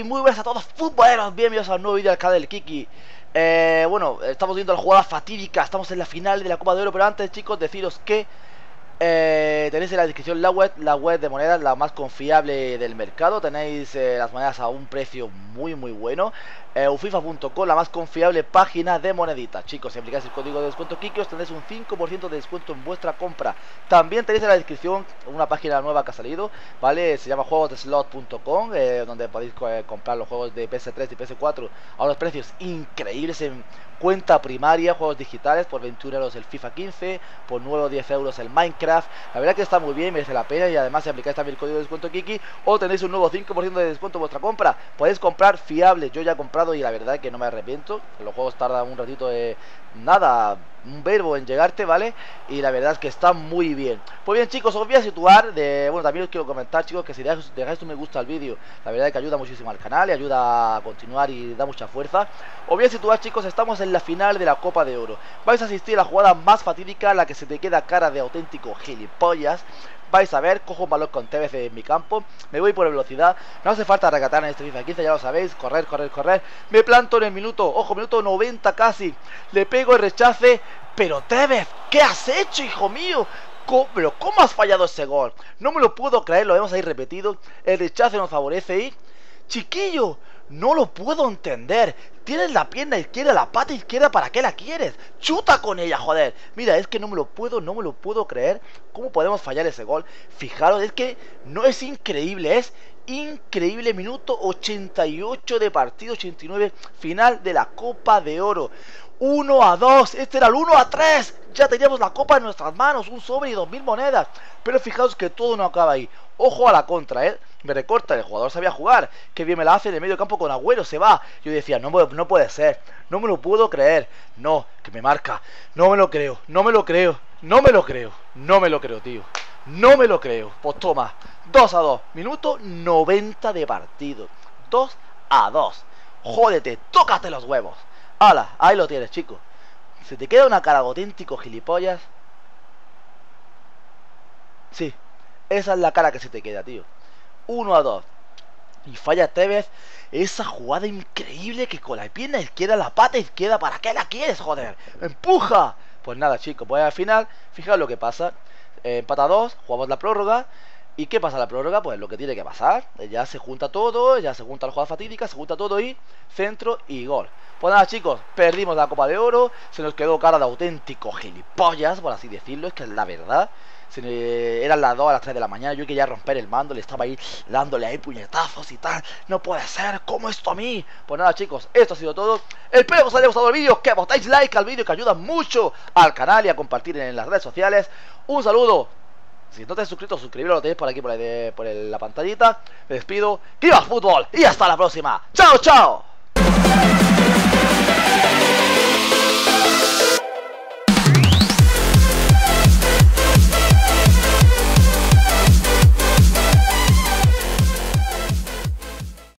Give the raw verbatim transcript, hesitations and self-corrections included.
muy buenas a todos futboleros, bienvenidos a un nuevo vídeo del canal del Kiki. eh, Bueno, estamos viendo la jugada fatídica, estamos en la final de la Copa de Oro. Pero antes, chicos, deciros que eh, tenéis en la descripción la web, la web de monedas, la más confiable del mercado. Tenéis eh, las monedas a un precio muy muy bueno. eh, ufifa punto com, la más confiable página de moneditas. Chicos, si aplicáis el código de descuento Kiki, os tendréis un cinco por ciento de descuento en vuestra compra. También tenéis en la descripción una página nueva que ha salido, ¿vale? Se llama juegos de slot punto com, eh, donde podéis eh, comprar los juegos de P S tres y P S cuatro a unos precios increíbles en cuenta primaria, juegos digitales, por veintiún euros el FIFA quince, por nueve o diez euros el Minecraft. La verdad que está muy bien, merece la pena. Y además, si aplicáis también el código de descuento Kiki, o tenéis un nuevo cinco por ciento de descuento en vuestra compra. Podéis comprar fiable. Yo ya he comprado y la verdad que no me arrepiento. Los juegos tardan un ratito de nada, un verbo en llegarte, ¿vale? Y la verdad es que está muy bien. Pues bien, chicos, os voy a situar de... Bueno, también os quiero comentar, chicos, que si dejáis, dejáis un me gusta al vídeo, la verdad es que ayuda muchísimo al canal y ayuda a continuar y da mucha fuerza. Os voy a situar, chicos, estamos en la final de la Copa de Oro. Vais a asistir a la jugada más fatídica, la que se te queda cara de auténtico gilipollas. Vais a ver, cojo un balón con T V C en mi campo, me voy por velocidad, no hace falta regatar en este FIFA quince, ya lo sabéis, correr, correr, correr, me planto en el minuto, ojo, minuto noventa casi, le pego el rechace, pero Tevez, ¿qué has hecho, hijo mío? ¿Cómo, pero cómo has fallado ese gol? No me lo puedo creer, lo vemos ahí repetido, el rechace nos favorece y... Chiquillo, no lo puedo entender. Tienes la pierna izquierda, la pata izquierda, ¿para qué la quieres? Chuta con ella, joder. Mira, es que no me lo puedo, no me lo puedo creer. ¿Cómo podemos fallar ese gol? Fijaros, es que no es increíble, es increíble. Minuto ochenta y ocho de partido, ochenta y nueve, final de la Copa de Oro. uno a dos, este era el uno a tres. Ya teníamos la copa en nuestras manos, un sobre y dos mil monedas. Pero fijaos que todo no acaba ahí. Ojo a la contra, eh. Me recorta, el jugador sabía jugar. Qué bien me la hace en el medio campo con Agüero, se va. Yo decía, no, no puede ser, no me lo puedo creer. No, que me marca, no me lo creo, no me lo creo, no me lo creo, no me lo creo, tío. No me lo creo. Pues toma, dos a dos, minuto noventa de partido, dos a dos. Jódete, tócate los huevos. Hala, ahí lo tienes, chico. ¿Se te queda una cara de auténtico gilipollas? Sí, esa es la cara que se te queda, tío. uno a dos. Y falla Tevez esa jugada increíble que con la pierna izquierda, la pata izquierda, ¿para qué la quieres, joder? ¡Empuja! Pues nada, chicos, pues al final, fijaos lo que pasa. eh, Empata dos, jugamos la prórroga. ¿Y qué pasa en la prórroga? Pues lo que tiene que pasar. Ya se junta todo, ya se junta la jugada fatídica, se junta todo y centro y gol. Pues nada, chicos, perdimos la Copa de Oro. Se nos quedó cara de auténtico gilipollas, por así decirlo, es que es la verdad. Se me... Eran las dos a las tres de la mañana, yo quería romper el mando, le estaba ahí dándole ahí puñetazos y tal. No puede ser, ¿cómo esto a mí? Pues nada, chicos, esto ha sido todo. Espero que os haya gustado el vídeo, que botáis like al vídeo, que ayuda mucho al canal y a compartir en las redes sociales. Un saludo. Si no te has suscrito, suscribiros, lo tenéis por aquí, por, el, por el, la pantallita. Me despido, ¡viva el fútbol! Y hasta la próxima. ¡Chao, chao!